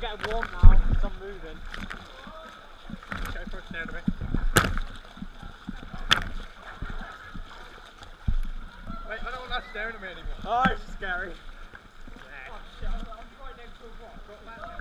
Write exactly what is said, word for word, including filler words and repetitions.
getting warm now because I'm moving. Go for a stare a bit. Wait, I don't want that staring at me anymore. Oh, it's scary. Yeah. Oh, shit, I'm right next to a rock.